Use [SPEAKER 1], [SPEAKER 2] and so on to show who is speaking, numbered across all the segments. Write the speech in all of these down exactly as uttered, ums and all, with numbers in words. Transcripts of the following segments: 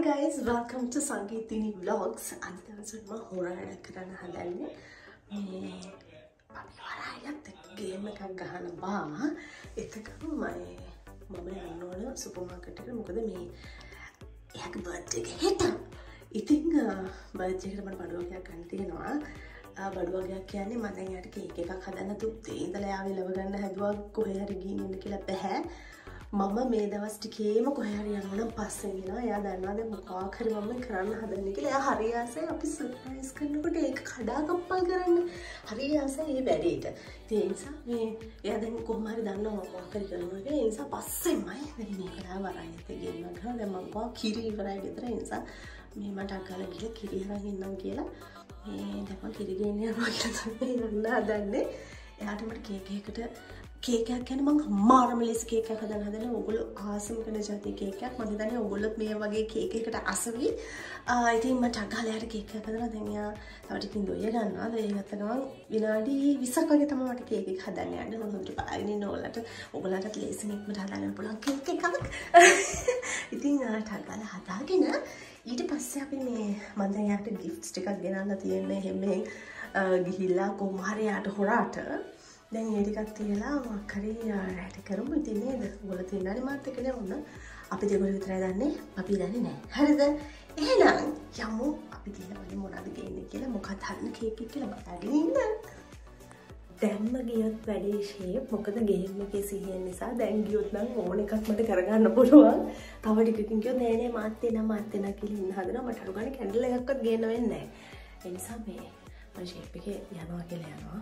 [SPEAKER 1] guys, welcome to Sangeethini Vlogs. අද දවසේ මම හොරායක් කරන්න හදන්නේ. මේ අපි හොරායත් ගේම් එකක් ගහන බා. එතකම මම මම යන්න ඕන සුපර් මාකට් එකට. මොකද මේ එයාගේ බර්ත්ඩේ එක හෙට. ඉතින් බර්ත්ඩේ එකට මට බඩු වගේක් ගන්න තියෙනවා. බඩු වගේක් කියන්නේ මම දැන් යාට කේක් එකක් හදන්න තුත්තේ ඉඳලා යාව ඉලව ගන්න හැදුවා කොහේ හරි ගිහින් ඉන්න කියලා බෑ. මම මේ දවස් ටිකේම කොහේ හරි යනවා නම් පස්සේ එනවා. එයා දන්නවා දැන් මොකක් හරි මම කරන්න හදන්නේ කියලා. එයා හරි ආසයි අපි සර්ප්‍රයිස් කරනකොට ඒක කඩා කප්පල් කරන්න. හරි ආසයි මේ වැඩේට. ඒ නිසා මේ එයා දැන් කොහොම හරි දන්නවා මොකක් හරි කරනවා කියලා. ඒ නිසා පස්සෙමයි දැන් මේක ලා වරායත් ගේන්න ගහනවා. දැන් මම ගා කිරි ඉවරයි ගෙදර. ඒ නිසා මේ මට අගාලා ගිහලා කිරි අරන් ඉන්නම් කියලා. මේ දැන් මම කිරි ගේන්න යනවා කියලා තමයි යන්න හදන්නේ. එයාට මට කේක් එකකට කේක් එකක් ගැන මම අමාරුම ලෙස කේක් එකක් හදන්න හදන්නේ. ඕගොල්ලෝ ආසම කරන જાති කේක් එකක්. මම හිතන්නේ ඕගොල්ලොත් මේ වගේ කේක් එකකට අසවි. ආ ඉතින් මට අගාලයට කේක් එකක් හදනවා. දැන් යා තව ටිකකින් දොය ගන්නවා. දොය ගත්ත ගමන් විනාඩි විස්සක් වගේ තමයි මට කේක් එක හදන්න යන්නේ. මම හොඳට බලගෙන ඉන්න ඕලට ඕගොල්ලන්ට ලේසින් ඉක්මනට හදාගන්න පුළුවන් කේක් එකක්. ඉතින් අගාලා හදාගෙන ඊට පස්සේ අපි මේ මම දැන් යාට ගිෆ්ට්ස් ටිකක් ගෙනල්ලා තියෙන්නේ. හැමෙන් ගිහිල්ලා කොහොම හරි යාට හොරාට දැන් ඒ ටිකක් තියලා මොකක් හරි රැටි කරමු. ඉතින් නේද? ඔයගොල්ලෝ තියන්නේ මාත් එක්කනේ වුණ. අපි දෙගොල්ලෝ විතරයි දන්නේ. අපි දන්නේ නැහැ. හරිද? එහෙනම් යමු අපි කියලා බලමු මොනවද ගේන්නේ කියලා. මොකක්ද හදන්න කේක් එක කියලා බලාගෙන ඉන්න. දැම්ම ගියොත් වැඩේ ෂේප්. මොකද ගේම් එකේ සිහියෙන් නිසා දැන් ගියොත් නම් ඕන එකක් මට කරගන්න පුළුවන්. තව ටිකකින් කියොත් නෑ නෑ මාත් එනවා මාත් එනවා කියලා ඉන්න හදනවා. මට අර ගානේ කැන්ඩල් එකක්වත් ගේන්න වෙන්නේ නැහැ. ඒ නිසා මේ මම ෂේප් එකේ යනවා කියලා යනවා.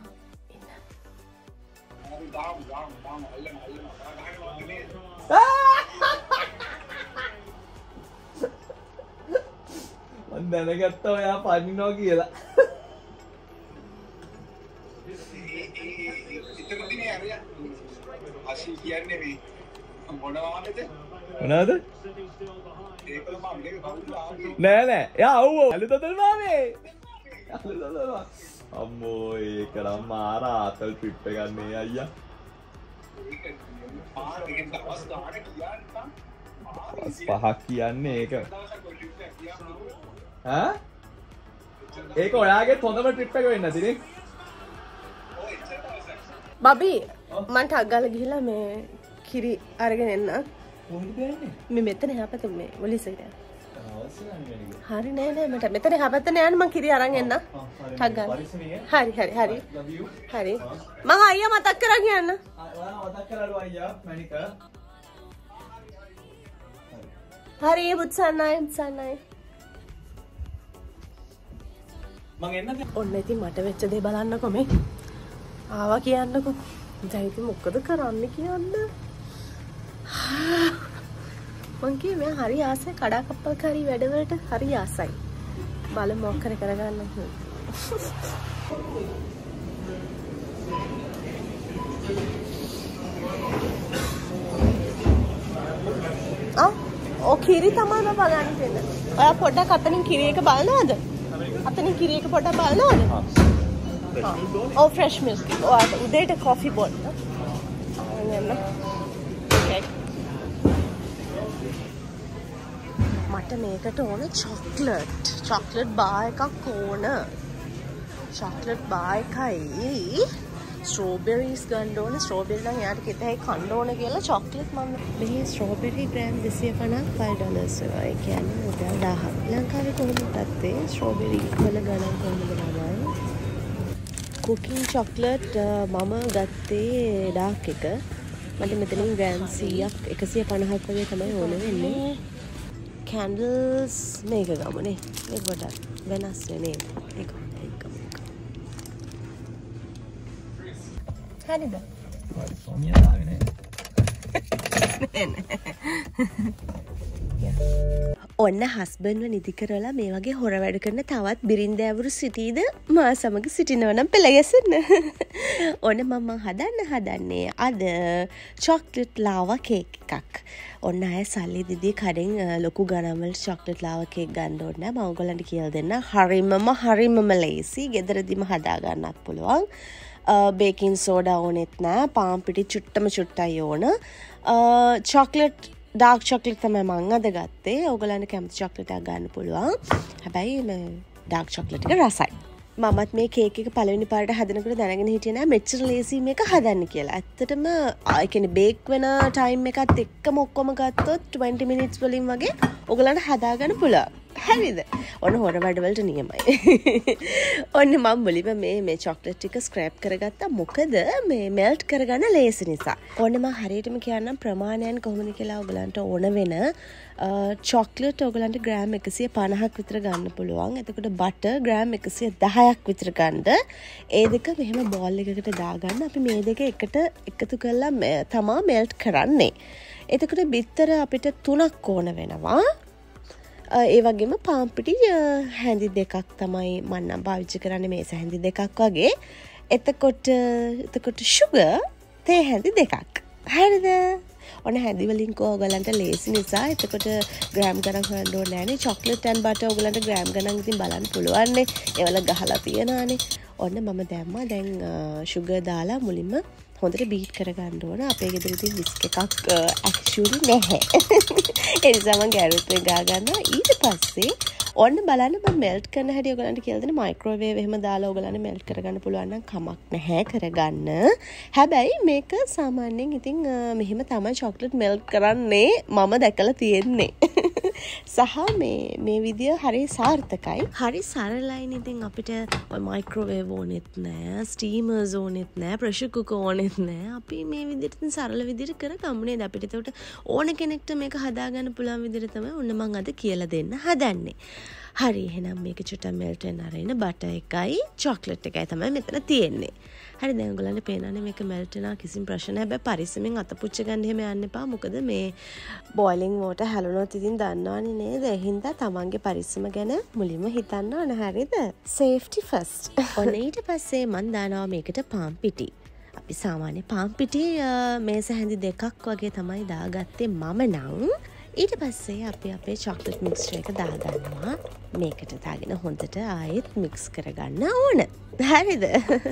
[SPEAKER 2] මම දැනගත්තා ඔයා පනිනවා කියලා.
[SPEAKER 3] ඉතකදී අරියා අශී කියන්නේ මේ මොනවාද?
[SPEAKER 2] මොනවාද?
[SPEAKER 3] ඒක මම මේක කවුරුද ආවේ?
[SPEAKER 2] නෑ නෑ. යා අව් අලුතතල් මාමේ. අලුතතල් අම්මෝ ඒක නම් මාර ආතල් ට්‍රිප් එකක් නේ අයියා. පහක් කියන්නේ ඒක. ඈ? ඒක ඔයාගේ හොඳම ට්‍රිප් එක වෙන්න ඇතිනේ.
[SPEAKER 1] බබි මන්ට අගාලා ගිහිල්ලා මේ කිරි අරගෙන එන්න.
[SPEAKER 2] කොහෙද යන්නේ?
[SPEAKER 1] මේ මෙතන එහා පැත්තේ මේ මොලිසෙට. හරි නෑ නෑ මට මෙතන එහා පැත්තේ යන්න මං කිරි අරන් එන්න. ටක් ගන්න. හරි හරි හරි. හරි. මං අයියා මතක් කරන් යන්න.
[SPEAKER 2] ඔයා මතක් කරලා අයියා මැනික.
[SPEAKER 1] හරි බුත්සන්නයි බුත්සන්නයි.
[SPEAKER 2] මං එන්නද?
[SPEAKER 1] ඔන්න ඉතින් මට වෙච්ච දේ බලන්නකො මේ. ආවා කියන්නකො. දැන් ඉතින් මොකද කරන්න කියන්න? මං කියේ මම හරි ආසයි කඩා කප්පල් කරි වැඩවලට හරි ආසයි. බලමු මොකක් කර කරගන්න. ආ ඔය කිරි තමයි මම බලන්න තියෙන්නේ. ඔයා පොඩ්ඩක් අතනින් කිරි එක බලනවද? අතනින් කිරි එක පොඩ්ඩක් බලනවද? ඔව් ෆ්‍රෙෂ් මිල්ක්. ඔයාට උදේට කොෆි බොන්න. නේද? ඕකේ. මට මේකට ඕන චොක්ලට්. චොක්ලට් බාර් එකක් ඕන. චොක්ලට් බාර් එකයි ස්ට්‍රෝබෙරිස් ගන්න ඕන. ස්ට්‍රෝබෙරි නම් යාට කිතේ කන්න ඕන කියලා චොක්ලට් මම මේ ස්ට්‍රෝබෙරි ග්‍රෑම් දෙසිය පනහක් ෆයිව් ඩොලර්ස් වගේ. ඒ කියන්නේ රුපියල් දහයක්. ලංකාවේ කොහොමද ඇත්තේ ස්ට්‍රෝබෙරි වල ගණන් කොහොමද ළමයි? කුකින් චොක්ලට් මම ගත්තේ ඩාර්ක් එක. මට මෙතනින් ග්‍රෑම් සීයක් එකසිය පනහක් වගේ තමයි ඕන වෙන්නේ. කැන්ඩල්ස් මේක ගමුනේ. මේක පොඩ්ඩක් වෙනස් වෙන්නේ. ඒක ඒක ගමු. හරිද?
[SPEAKER 2] හරි සෝමියා ආවේ නේ.
[SPEAKER 1] ඔන්න හස්බන්ඩ්ව නිදි කරලා මේ වගේ හොර වැඩ කරන තවත් බිරින්දෑවරු සිටීද මා සමග සිටිනව නම් පෙළ ගැසෙන්න. ඔන්න මම හදන්න හදන්නේ අද චොක්ලට් ලාවා කේක් එකක්. ඔන්න අය සල්ලි දිදී කඩෙන් ලොකු ගණන්වල චොක්ලට් ලාවා කේක් ගන්න ඕනේ නැහැ. මම ඔයගොල්ලන්ට කියලා දෙන්න. හරිමම හරිමම ලේසි. ගෙදරදිම හදා ගන්නත් පුළුවන්. බේකින් සෝඩා ඕනෙත් නෑ. පාන් පිටි චුට්ටම චුට්ටයි ඕන. චොක්ලට් ඩාර්ක් චොක්ලට් තමයි මං අද ගත්තේ. ඕගොල්ලන්ට කැමති චොක්ලට් එකක් ගන්න පුළුවන්. හැබැයි මේ ඩාර්ක් චොක්ලට් එක රසයි. මමත් මේ කේක් එක පළවෙනි පාරට හදනකොට දැනගෙන හිටියේ නෑ මෙච්චර ලේසි මේක හදන්න කියලා. ඇත්තටම ආ කියන්නේ බේක් වෙන ටයිම් එකත් එක්කම ඔක්කොම ගත්තොත් twenty minutes වලින් වගේ ඕගොල්ලන්ට හදා ගන්න පුළුවන්. හරිද? ඔන්න හොර වැඩවලට නියමයි. ඔන්න මම මුලින්ම මේ මේ චොක්ලට් ටික ස්ක්‍රැප් කරගත්තා. මොකද මේ මෙල්ට් කරගන්න ලේසි නිසා. ඔන්න මම හරියටම කියන්නම් ප්‍රමාණයන් කොහොමද කියලා ඔයගලන්ට ඕන වෙන චොක්ලට් ඔයගලන්ට ග්‍රෑම් එකසිය පනහක් විතර ගන්න පුළුවන්. එතකොට බටර් ග්‍රෑම් එකසිය දහයක් විතර ගන්න. ඒ දෙක මෙහෙම බෝල් එකකට දාගන්න. අපි මේ දෙක එකට එකතු කරලා තමා මෙල්ට් කරන්නේ. එතකොට බිත්තර අපිට තුනක් ඕන වෙනවා. ඒ වගේම පාම්පිටි හැඳි දෙකක් තමයි මම නම් පාවිච්චි කරන්නේ මේ හැඳි දෙකක් වගේ. එතකොට එතකොට sugar තේ හැඳි දෙකක්. හරිද? ඔන්න හැඳි වලින් ඕගලන්ට ලේසි නිසා එතකොට ග්‍රෑම් ගණන් හොයන්න ඕනේ නැහනේ. chocolate and butter ඕගලන්ට ග්‍රෑම් ගණන් ඉතින් බලන්න පුළුවන් නේ. ඒවල ගහලා තියනානේ. ඔන්න මම දැම්මා. දැන් sugar දාලා මුලින්ම හොඳට බීට් කරගන්න ඕන. අපේ ගෙදර ඉතින් විස්ක් එකක් ඇක්චුවලි නැහැ. ඒ නිසා මම ගැරුත් එක ගා ගන්නවා. ඊට පස්සේ ඔන්න බලන්න මම මෙල්ට් කරන හැටි ඔයගලන්ට කියලා දෙන මයික්‍රෝවේව් එහෙම දාලා ඔයගලන්ට මෙල්ට් කරගන්න පුළුවන් නම් කමක් නැහැ කරගන්න. හැබැයි මේක සාමාන්‍යයෙන් ඉතින් මෙහෙම තමයි චොක්ලට් මෙල්ට් කරන්නේ මම දැකලා තියෙන්නේ. සහ මේ මේ විදිය හරි සාර්ථකයි. හරි සරලයි. ඉතින් අපිට ඔය මයික්‍රෝවේව් ඕනෙත් නෑ, ස්ටීමර්ස් ඕනෙත් නෑ, ප්‍රෙෂර් කුකර් ඕනෙත් නෑ. අපි මේ විදිහට ඉතින් සරල විදිහට කරගමු නේද? අපිට ඒකට ඕන කෙනෙක්ට මේක හදාගන්න පුළුවන් විදිහට තමයි ඔන්න මම අද කියලා දෙන්න හදන්නේ. හරි එහෙනම් මේක චුට්ටක් මෙල්ට් වෙන්න අරින්න බටර් එකයි චොක්ලට් එකයි තමයි මෙතන තියෙන්නේ. හරි දැන් ඔයගලන්ට පේනවනේ මේක මෙල්ට් වෙනවා කිසිම ප්‍රශ්න නැහැ. හැබැයි පරිස්සමෙන් අත පුච්ච ගන්න එහෙම යන්න එපා. මොකද මේ බෝයිලින් වෝටර් හැලුනොත් ඉතින් දන්නවනේ නේද? ඒ හින්දා තමන්ගේ පරිස්සම ගැන මුලින්ම හිතන්න ඕන. හරිද? Safety first. ඔන්න ඊට පස්සේ මම දානවා මේකට පාන් පිටි. අපි සාමාන්‍ය පාන් පිටි මේස හැඳි දෙකක් වගේ තමයි දාගත්තේ මම නම්. ඊට පස්සේ අපි අපේ චොක්ලට් මික්ස්චර් එක දාගන්නවා. මේකට දාගෙන හොඳට ආයෙත් මික්ස් කරගන්න ඕන. හරිද?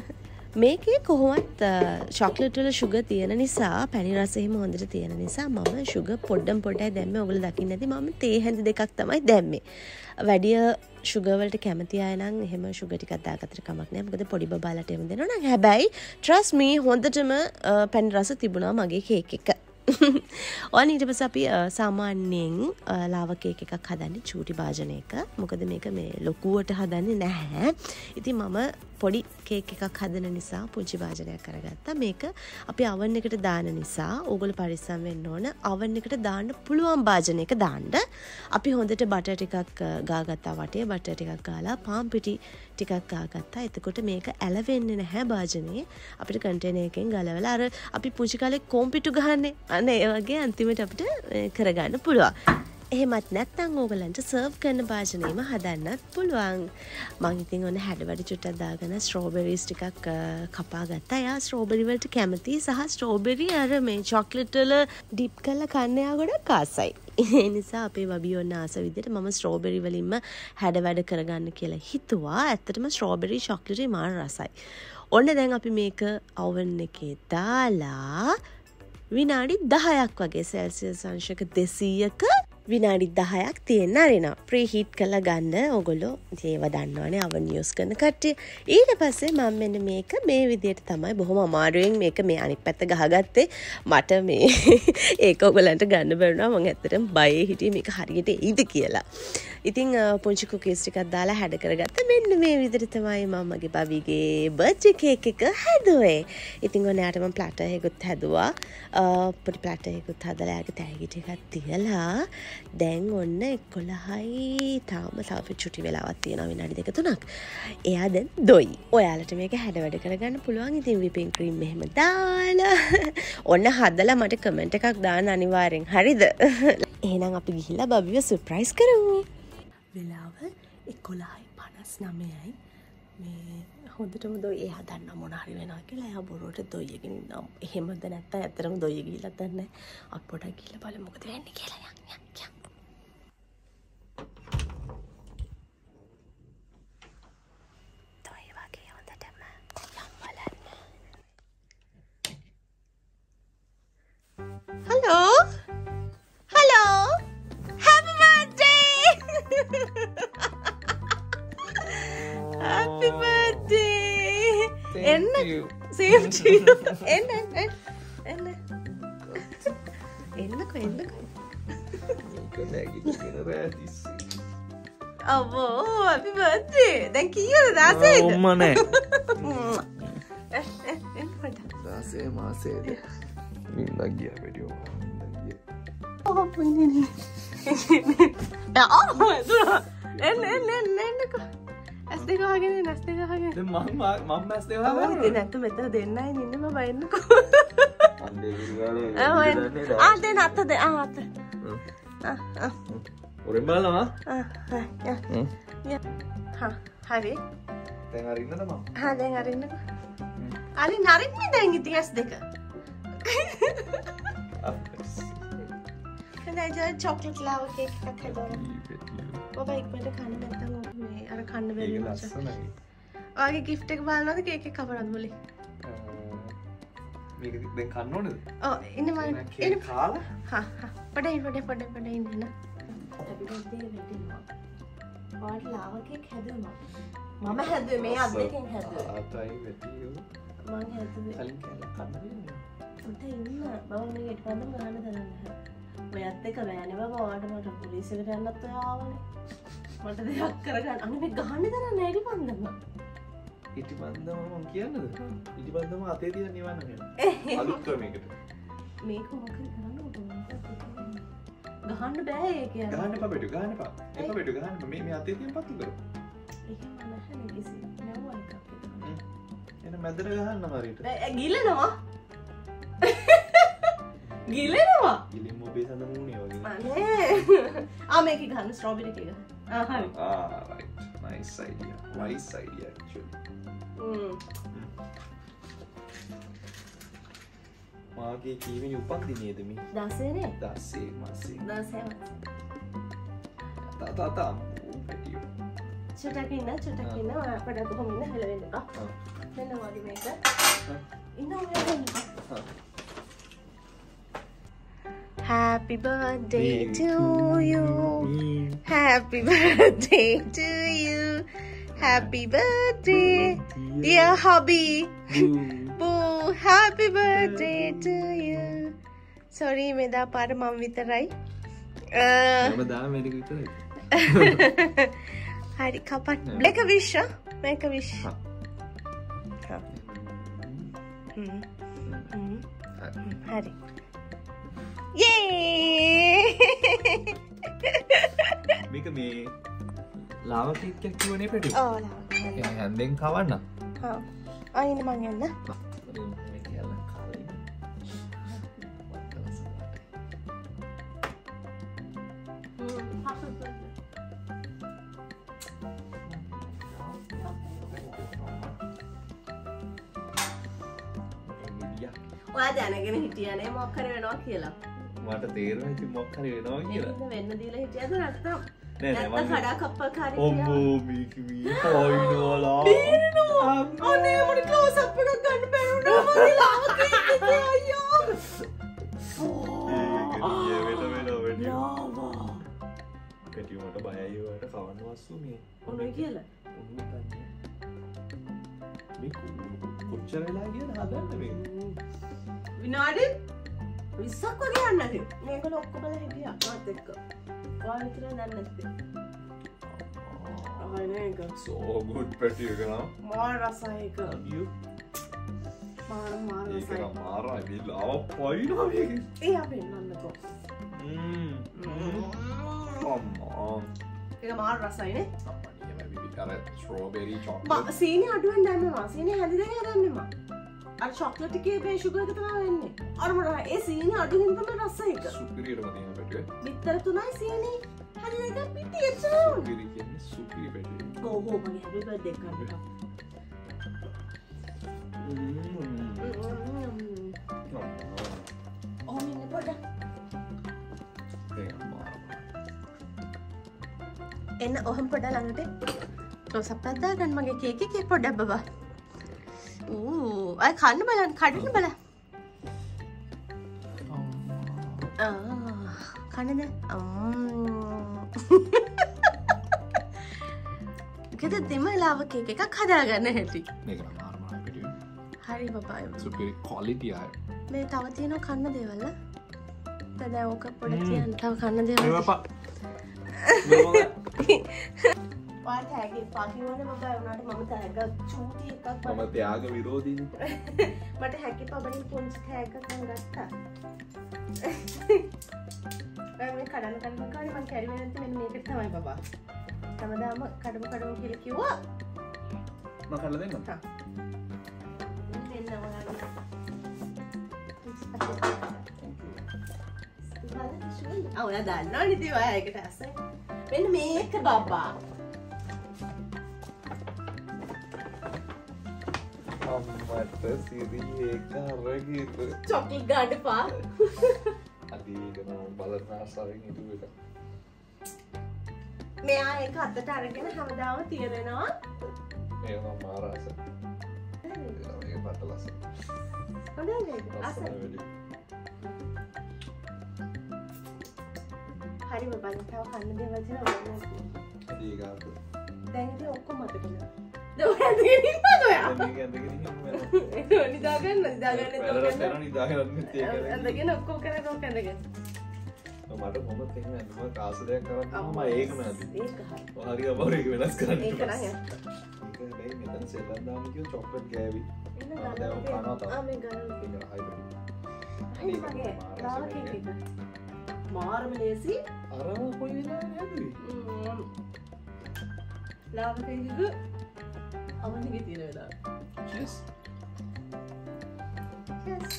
[SPEAKER 1] මේකේ කොහොමත් චොක්ලට් වල sugar තියෙන නිසා පැණි රස එහෙම හොඳට තියෙන නිසා මම sugar පොඩ්ඩම් පොඩ්ඩයි දැම්මේ. ඔයගොල්ලෝ දකින්න ඇති මම තේ හැඳි දෙකක් තමයි දැම්මේ. වැඩි sugar වලට කැමති අය නම් එහෙම sugar ටිකක් දාගත්තට කමක් නැහැ. මොකද පොඩි බබාලට එහෙම දෙනවා නම්. හැබැයි trust me හොඳටම පැණි රස තිබුණා මගේ කේක් එක. ඔන්න ඊට පස්සේ අපි සාමාන්‍යයෙන් ලාවා කේක් එකක් හදන්නේ චූටි භාජනයක. මොකද මේක මේ ලොකුවට හදන්නේ නැහැ. ඉතින් මම පොඩි කේක් එකක් හදන නිසා පුංචි භාජනයක් කරගත්තා. මේක අපි oven එකට දාන නිසා ඕගොල්ලෝ පරිස්සම් වෙන්න ඕන. oven එකට දාන්න පුළුවන් භාජනයක දාන්න. අපි හොඳට බටර් ටිකක් ගාගත්තා වටේ. බටර් ටිකක් ගාලා පාන් පිටි ටිකක් ගාගත්තා. එතකොට මේක ඇලවෙන්නේ නැහැ භාජනේ. අපිට කන්ටේනර් එකෙන් ගලවලා අර අපි පුංචි කාලේ කොම්පිටු ගහන්නේ අන්න ඒ වගේ අන්තිමට අපිට කරගන්න පුළුවන්. එහෙමත් නැත්නම් ඕගලන්ට සර්ව් කරන භාජනයම හදන්නත් පුළුවන්. මම ඉතින් ඔන්න හැඩ වැඩි චුට්ටක් දාගෙන ස්ට්‍රෝබෙරිස් ටිකක් කපා ගත්තා. එයා ස්ට්‍රෝබෙරි වලට කැමති සහ ස්ට්‍රෝබෙරි අර මේ චොක්ලට් වල ඩිප් කරලා කන්න යා ගොඩක් ආසයි. ඒ නිසා අපේ වබී ඔන්න ආස විදිහට මම ස්ට්‍රෝබෙරි වලින්ම හැඩ වැඩ කරගන්න කියලා හිතුවා. ඇත්තටම ස්ට්‍රෝබෙරි චොක්ලට් මාර රසයි. ඔන්න දැන් අපි මේක oven එකේ දාලා විනාඩි දහයක් වගේ සෙල්සියස් අංශක දෙසීයක විනාඩි දහයක් තියෙන්න අරිනවා. ප්‍රී හීට් කරලා ගන්න ඕගොල්ලෝ ඒව දන්නවනේ oven use කරන කට්ටිය. ඊට පස්සේ මම මෙන්න මේක මේ විදිහට තමයි බොහොම අමාරුවෙන් මේක මේ අනිත් පැත්ත ගහගත්තේ. මට මේ ඒක ඕගලන්ට ගන්න බැරුණා. මම ඇත්තටම බයේ හිටියේ මේක හරියට එයිද කියලා. ඉතින් පුංචි කුකීස් ටිකක් දාලා හැඩ කරගත්තා. මෙන්න මේ විදිහට තමයි මම මගේ බබීගේ බර්ත්ඩේ කේක් එක හැදුවේ. ඉතින් ඔයාට මම ප්ලැටර් එකකුත් හැදුවා. පොඩි ප්ලැටර් එකකුත් හදලා ඒකට තෑගි ටිකක් තියලා දැන් ඔන්න එකොළහයි තාම තව චුටි වෙලාවක් තියෙනවා විනාඩි දෙක තුනක්. එයා දැන් දොයි. ඔයාලට මේක හැඩ වැඩ කරගන්න පුළුවන්. ඉතින් whipping cream මෙහෙම දාලා ඔන්න හදලා මට කමෙන්ට් එකක් දාන්න අනිවාර්යෙන්. හරිද? එහෙනම් අපි ගිහිල්ලා බබිව සර්ප්‍රයිස් කරමු. වෙලාව එකොළහයි පනස් නවයයි. මේ හොඳටම දොයි එයා දන්න මොන හරි වෙනවා කියලා. එයා බොරුවට දොයියකින් ඉන්නවා. එහෙමද නැත්නම් ඇත්තටම දොයිය ගිහිල්ලා දන්නේ නැහැ. අපි පොඩක් ගිහිල්ලා බලමු මොකද වෙන්නේ කියලා. යන් යන් යන්. දොයි වගේ හොඳටම යම් බලන්න. Hello same cheese. එන්න එන්න එන්න. එන්නකෝ එන්නකෝ.
[SPEAKER 2] මේක නැගිටින රැතිස්.
[SPEAKER 1] අවෝ happy birthday. දැන් කීයද දාසේද?
[SPEAKER 2] ඔම්ම නෑ.
[SPEAKER 1] එ එ එන්න පොඩ්ඩක්.
[SPEAKER 2] දාසේ මාසේද. නින්දක් ගියා වැඩියෝ. නින්දක් ගියා.
[SPEAKER 1] ඔව් පුන්නේ. ආ දුර. එන්න එන්න එන්න එන්නකෝ. ඇස් දෙක වහගෙන ඇස් දෙක වහගෙන.
[SPEAKER 2] දැන් මම මම ඇස් දෙක වහගෙන.
[SPEAKER 1] ඉතින් නැත්නම් මෙතන දෙන්නයි ඉන්නේ මම බයින්නකෝ.
[SPEAKER 2] අන්දේ විරුගාලේ.
[SPEAKER 1] ආ දෙන්න අත දෙ ආ අත. ආ ආ.
[SPEAKER 2] ඔරෙන් බලනවා.
[SPEAKER 1] ආ හා යා. හා හරි.
[SPEAKER 2] දැන් අරින්නද මම?
[SPEAKER 1] හා දැන් අරින්නකෝ. අලි නරින්නේ දැන් ඉතින් ඇස් දෙක. කනජා චොක්ලට් ලාව කේක් එකක් හදන්න. ඔබ ඉක්මනට කන්න නැත්තම් ඔබ මේ අර කන්න බැරි
[SPEAKER 2] ඒක
[SPEAKER 1] වෙනවා.
[SPEAKER 2] ලස්සනයි.
[SPEAKER 1] ඔයාගේ gift එක බලනවද කේක් එක කවරද මොලේ?
[SPEAKER 2] මේක දැන් කන්න ඕනේද?
[SPEAKER 1] ඔව් ඉන්න මම
[SPEAKER 2] කේක් කාලා?
[SPEAKER 1] හා හා පොඩයි පොඩයි පොඩයි පොඩයි ඉන්න න. හැපි බර්ත්ඩේ වෙටිනවා. ඔයාට ලාව කේක් හැදුවා. මම හැදුවේ මේ අත් දෙකෙන් හැදුවා.
[SPEAKER 2] ආතයි වෙටියෝ.
[SPEAKER 1] මම හැදුවේ.
[SPEAKER 2] කලින් කෑල්ල කන්න වෙන්නේ.
[SPEAKER 1] උට ඉන්න මම මේ ඊට පන්දම ගන්න දරන්න. ඔයත් එක බෑනේ බබා ඔයාට මට පොලිසියට යන්නත් ඔය ආවනේ. මට දෙයක් කරගන්න. අනේ මේ ගහන්න දරන්න ඊට පන්දම.
[SPEAKER 2] ඊට පන්දම මම කියන්නද? ඊට පන්දම අතේ තියන් නිවන්න නේද? අලුත් ක්‍රමයකට.
[SPEAKER 1] මේක මොකද කරන්න උට ගහන්න බෑ ඒක යන.
[SPEAKER 2] ගහන්න එපා බෙටු ගහන්න එපා. එපා බෙටු ගහන්න මේ මේ අතේ තියන් පත්තු කරමු.
[SPEAKER 1] ඒක මම නැහැ කිසි නෑ එකක් ඒක.
[SPEAKER 2] එන මැදට ගහන්න හරියට.
[SPEAKER 1] ගිලනවා. ගිලනවා.
[SPEAKER 2] ගිලින් මොබේ සඳ මූණේ වගේ.
[SPEAKER 1] අනේ. ආ මේක ගන්න ස්ට්‍රොබෙරි එක. ආ හරි.
[SPEAKER 2] Ah, right. Nice idea. Nice idea actually.
[SPEAKER 1] හ්ම්.
[SPEAKER 2] මාගේ කීවෙනි උපන්දිනේද මේ?
[SPEAKER 1] දහසේ නේ?
[SPEAKER 2] දහසේ මාසේ.
[SPEAKER 1] දහසේ.
[SPEAKER 2] තා තා තා. පැටියෝ.
[SPEAKER 1] චටක් ඉන්න චටක් ඉන්න අපඩ කොහොම ඉන්න හෙලවෙන්න එපා.
[SPEAKER 2] හා.
[SPEAKER 1] මෙන්න වගේ මේක. ඉන්න ඔය වෙන්න.
[SPEAKER 2] හා.
[SPEAKER 1] Happy birthday to you. Happy birthday to you. Happy birthday, dear hubby. Boo, happy birthday to you. Sorry, meda par mam vitarai.
[SPEAKER 2] මම දා මේක විතරයි.
[SPEAKER 1] Hari kapat. Make a wish, huh? Make a wish.
[SPEAKER 2] හා.
[SPEAKER 1] Ha. Hmm. Hmm. Hari. Yay!
[SPEAKER 2] මේක මේ ලාව cake එකක් කියවනේ පැටි.
[SPEAKER 1] Oh, lah.
[SPEAKER 2] ඒ හැන්දෙන් කවන්න.
[SPEAKER 1] Ha. Ah, ini mang yan na.
[SPEAKER 2] මේක යල්ල කාලේ.
[SPEAKER 1] ඔයා දැනගෙන හිටියනේ මොකක් හරි වෙනවා කියලා.
[SPEAKER 2] මට තේරෙනවා ඉතින් මොකක් හරි වෙනවා කියලා.
[SPEAKER 1] ඒක වෙන්න දීලා හිටියද නැත්නම්?
[SPEAKER 2] නෑ නෑ
[SPEAKER 1] නැත්නම්
[SPEAKER 2] මම
[SPEAKER 1] කඩා කප්පකාරී
[SPEAKER 2] ඔම්බෝ මේක මේ හොයිනෝලා.
[SPEAKER 1] බීරනවා. අනේ මට ක්ලෝස් අප් එකක් ගන්න බැරි වුණා. මගේ ලාව කේක් අයියෝ.
[SPEAKER 2] ඒක වෙන වෙන වෙඩි.
[SPEAKER 1] ලාවා.
[SPEAKER 2] පැටි මට බයයි ඔයාලට කවන්න වස්සු මේ.
[SPEAKER 1] මොනවද කියලා?
[SPEAKER 2] උණු තන්නේ. මේ කොච්චර වෙලා ගියද හදන්න මේක?
[SPEAKER 1] විනාඩි විස්සක් වගේ යන්න ඇති. මේකල ඔක්කොම හිටියා මාත් එක්ක. ඔයාලා විතර දන්නේ නැත්තේ. ආ නේක.
[SPEAKER 2] So good පැටි එක නම්.
[SPEAKER 1] මාර රසයි එක.
[SPEAKER 2] you
[SPEAKER 1] මාර මාර
[SPEAKER 2] ඒක
[SPEAKER 1] රසයි.
[SPEAKER 2] නම් මාරයි මේ ලාව පයින්නවා මේක.
[SPEAKER 1] ඒ අපි නන්නකෝ.
[SPEAKER 2] හ්ම්. අම්මා.
[SPEAKER 1] ඒක මාර රසයි නේ.
[SPEAKER 2] අප්පනිය මේ බිබි අර ස්ට්‍රෝබෙරි
[SPEAKER 1] මා
[SPEAKER 2] චොක්ලට්.
[SPEAKER 1] සීනි අඩුවෙන් දැම්මවා. සීනි හැදි දෙක දැම්මවා. අර චොක්ලට් එකේ මේ ෂුගර් එක තමයි වෙන්නේ. අර මොන ඒ සීනි අඩුවෙන් තමයි රස එක.
[SPEAKER 2] සුපිරියටම තියෙන පැටි.
[SPEAKER 1] බිත්තර තුනයි සීනි හැදි දෙක පිටියේ චෝ.
[SPEAKER 2] සුපිරි කියන්නේ සුපිරි පැටි.
[SPEAKER 1] ඕ හෝ මගේ හැපි බර්ත්ඩේ කරන්න. ඕ මින්න පොඩ. එන්න ඔහම පොඩ ළඟට. රොසප් එකක් දාගන්න මගේ කේක් එකේ පොඩක් බබා. ඌ අය කන්න බලන්න කඩන්න බලන්න. ආ කන්නද? අම්ම්. කෙද දෙම ලාව කේක් එකක් හදාගන්න හැටි.
[SPEAKER 2] මේක නම් මාරම පැටි.
[SPEAKER 1] හරි හරි බබායි.
[SPEAKER 2] සුපිරි ක්වොලිටි ආය.
[SPEAKER 1] මේ තව තියෙනවා කන්න දේවල් ඈ. දැන් ඕක පොඩ තියන්න තව කන්න දේවල්.
[SPEAKER 2] මේවා
[SPEAKER 1] ඔයා tag එක පාකිවනේ බබා උනාට මම tag එක චූටි එකක්
[SPEAKER 2] මම ත්‍යාග විරෝධීනේ.
[SPEAKER 1] මට හැකි පබලින් පුංචි tag එකක් මම ගත්තා. මේ කඩන කඩන කාලේ මම කැරිවේ නැත්නම් මෙන්න මේකට තමයි බබා. හැමදාම කඩමු කඩමු කියලා කිව්වා.
[SPEAKER 2] මම කඩලා දෙන්නම්.
[SPEAKER 1] හා. දෙන්න ඔයාලා. ආ ඔයා දන්නවනේ ඉතින් ඔයා ඒකට ඇස්සයි. මෙන්න මේක බබා.
[SPEAKER 2] අම්මට සිරියේ කරගිර.
[SPEAKER 1] චොක්ලට් ගන්න පා.
[SPEAKER 2] අදීගෙන බලන ආසාවෙන් හිතුව එක.
[SPEAKER 1] මෙයා ඒක අතට අරගෙන හැමදාම තියරෙනවා.
[SPEAKER 2] ඒක මම මාර ආස. ඒක මට ලස්ස.
[SPEAKER 1] හොඳයි නේද? ආසයි. හරි බබා තව කන්න දේවල් තියෙනවා.
[SPEAKER 2] ඒක ආත.
[SPEAKER 1] දැන් ඉතින් ඔක්කොම මතක නෑ. දැන් ඔයා ඇඳගෙන ඉන්නවද ඔයා?
[SPEAKER 2] ඇඳගෙන ඇඳගෙන ඉන්නවා.
[SPEAKER 1] නිදාගන්න නිදාගන්න
[SPEAKER 2] පෙරලා නිදාගන්න තියෙන්නේ.
[SPEAKER 1] ඇඳගෙන ඔක්කොම කරගෙන ඔක ඇඳගෙන.
[SPEAKER 2] මට මොකද එහෙම ඇඳුම කාසලයක් කරන්න මම ඒකම ඇඳි.
[SPEAKER 1] ඒක හරි.
[SPEAKER 2] හරි අමාරු ඒක වෙනස් කරන්න.
[SPEAKER 1] ඒක නම් ඇත්ත.
[SPEAKER 2] ඒක හැබැයි මෙතන සෙල්ලම් දාන්න කිව්ව චොක්ලට් ගෑවි.
[SPEAKER 1] එන්න
[SPEAKER 2] ආ, දැන් ඔය කනවා තමයි.
[SPEAKER 1] ආ මේ ගන්න.
[SPEAKER 2] ඒක හයිබ්‍රිඩ්.
[SPEAKER 1] හරි මගේ ලාව කේක් එක. මාරම ලේසි.
[SPEAKER 2] අරම කොයි වෙලාවෙ හැදුවේ?
[SPEAKER 1] ලාව කේක් එක අවන්ගේ තියෙන වෙලාව.
[SPEAKER 2] Yes.
[SPEAKER 1] Yes.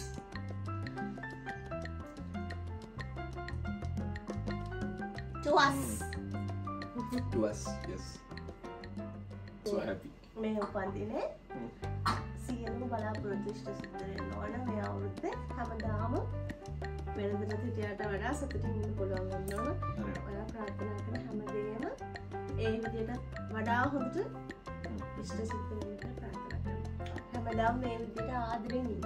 [SPEAKER 1] To us.
[SPEAKER 2] To us, yes. So happy.
[SPEAKER 1] මේ උපන්දිනේ සියලුම බලාපොරොත්තු ඉෂ්ට සිද්ධ වෙන්න ඕන මේ අවුරුද්දේ හැමදාම වෙනදට හිටියට වඩා සතුටින් ඉන්න පුළුවන් වෙන්න ඕන. ඔයා ප්‍රාර්ථනා කරන හැමදේම ඒ විදිහට වඩා හොඳට ඉෂ්ට සිද්ධ වෙන්න කියලා ප්‍රාර්ථනා කරනවා. හැමදාම මේ විදිහට ආදරෙන් ඉන්න.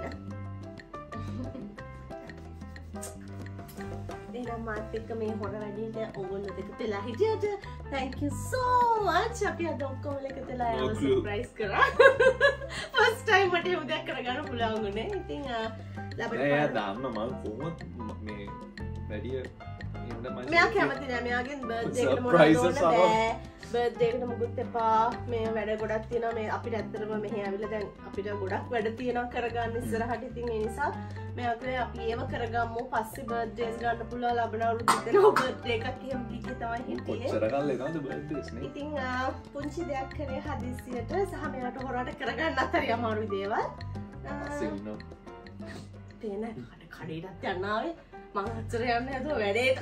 [SPEAKER 1] එහෙනම් මාත් එක්ක මේ හොර වැඩේට ඕගොල්ලෝ දෙක තෙලා හිටියට thank you so much. අපි අද ඔක්කොම එකතු වෙලා ආව සර්ප්‍රයිස් කරා. first time මට එහෙම දෙයක් කරගන්න පුළුවන් වුණේ. ඉතින් ලබන
[SPEAKER 2] එයා දාන්න මම කොහොමද මේ වැඩි
[SPEAKER 1] මෙයා කැමති නෑ මෙයාගෙන් බර්ත්ඩේ එකට මොනවද ඕන බෑ. බර්ත්ඩේ එකට මුකුත් එපා. මේ වැඩ ගොඩක් තියෙනවා. මේ අපිට ඇත්තටම මෙහෙ ඇවිල්ලා දැන් අපිට ගොඩක් වැඩ තියෙනවා කරගන්න ඉස්සරහට. ඉතින් ඒ නිසා මෙයාගේ අපි ඒව කරගමු. පස්සේ බර්ත්ඩේස් ගන්න පුළුවන් ලබන අවුරුද්දේ දෙනවා බර්ත්ඩේ එකක් එහෙම කිව්වේ තමයි හිටියේ.
[SPEAKER 2] කොච්චර කල් එනවද බර්ත්ඩේස් නේ?
[SPEAKER 1] ඉතින් පුංචි දෙයක් කරේ හදිස්සියට සහ මෙයාට හොරට කරගන්නත් හරි අමාරුයි දේවල්.
[SPEAKER 2] සින්නෝ.
[SPEAKER 1] තේන කඩේටත් යන්න ආවේ. මං අච්චර යන්න හැදුවා වැඩේට.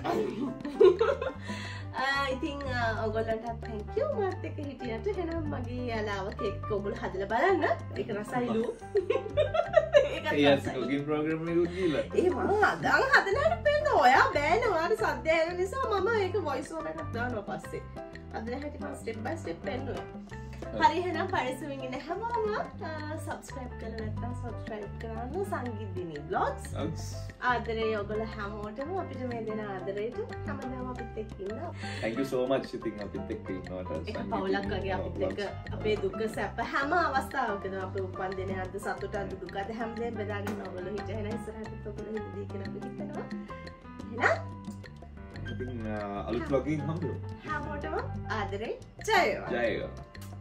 [SPEAKER 1] ඉතින් ඔයගොල්ලන්ට thank you මාත් එක්ක හිටියට. එහෙනම් මගේ යාලාව කේක් ඔයගොල්ලෝ හදලා බලන්න. ඒක රසයිලු.
[SPEAKER 2] ඒකත් කුකින් ප්‍රෝග්‍රෑම් එකකුත් දීලා.
[SPEAKER 1] ඒ මම අදන් හදලාට පෙන්න ඔයා බෑනේ. ඔයාට සද්ද ඇහෙන නිසා මම ඒක voice over එකක් දානවා පස්සේ. හදලා හැටි මම step by step පෙන්නුවා. හරි එහෙනම් පරිස්සමින් ඉන්න හැමෝම subscribe කරලා නැත්නම් subscribe කරන්න සංගීතදිනී vlogs. ආදරේ ඔයගොල්ලෝ හැමෝටම අපිට මේ දෙන ආදරේට හැමදාම අපිත් එක්ක ඉන්න.
[SPEAKER 2] Thank you so much ඉතින් අපිත් එක්ක ඉන්නවට.
[SPEAKER 1] ඒක පවුලක් වගේ අපිත් එක්ක අපේ දුක සැප හැම අවස්ථාවකදම අපේ උපන්දිනේ අද සතුට අද දුක අද හැමදේම බෙදාගෙන ඔයගොල්ලෝ හිටිය. එහෙනම් ඉස්සරහට ඔයගොල්ලෝ හිතදී කියලා අපි හිතනවා. එහෙනම්
[SPEAKER 2] ඉතින් අලුත් vlogින් හම්බෙමු.
[SPEAKER 1] හැමෝටම ආදරේ ජය වේවා.
[SPEAKER 2] ජය වේවා.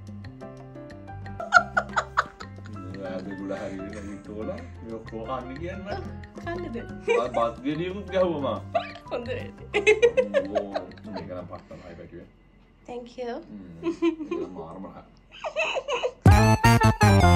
[SPEAKER 2] ඇද ගුඩ හරි විතෝල කෝහන්න කියන්න
[SPEAKER 1] කන්නද
[SPEAKER 2] බත්ගනියමුත් ගැහුවම
[SPEAKER 1] හොඳ
[SPEAKER 2] මේකනම් පට්ටමයි පැටුව
[SPEAKER 1] thank you
[SPEAKER 2] මාර්මහ